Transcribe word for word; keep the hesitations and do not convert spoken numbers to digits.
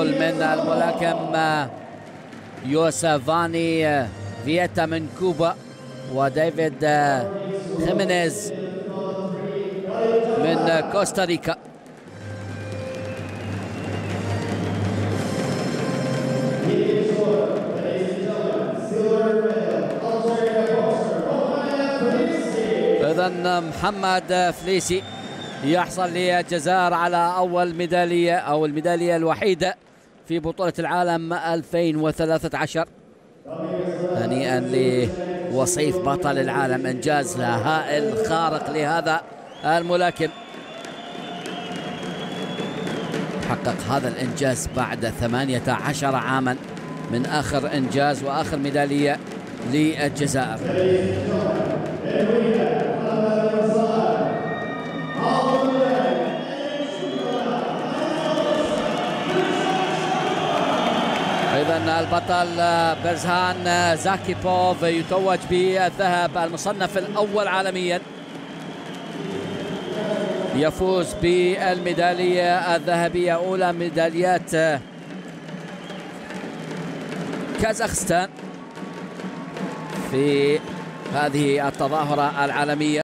التواصل من الملاكم يوسفاني فييتا من كوبا وديفيد خيمينيز من كوستاريكا. إذن محمد فليسي يحصل للجزائر على أول ميدالية أو الميدالية الوحيدة في بطولة العالم ألفين وثلاثة عشر. هنيئا لوصيف بطل العالم، إنجاز هائل خارق لهذا الملاكم، حقق هذا الإنجاز بعد ثمانية عشر عاما من آخر إنجاز وآخر ميدالية للجزائر. إذن البطل برزهان زاكيبوف يتوج بالذهب، المصنف الأول عالميا، يفوز بالميدالية الذهبية، أولى ميداليات كازاخستان في هذه التظاهرة العالمية.